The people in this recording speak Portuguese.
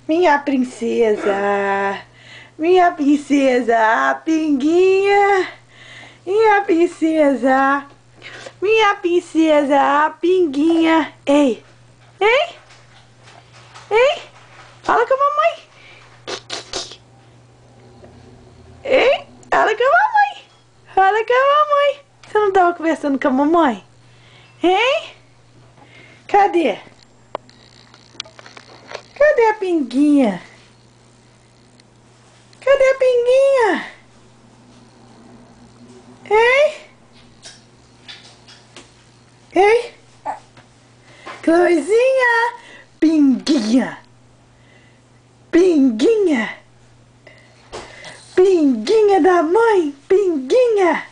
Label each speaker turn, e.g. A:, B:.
A: Minha princesa, a Pinguinha, minha princesa, a Pinguinha. Ei, ei, ei, fala com a mamãe. Ei, fala com a mamãe, fala com a mamãe. Você não estava conversando com a mamãe? Hein? Cadê? Cadê a Pinguinha? Cadê a Pinguinha? Hein? Ei? Chloezinha! Pinguinha! Pinguinha! Pinguinha da mãe! Pinguinha!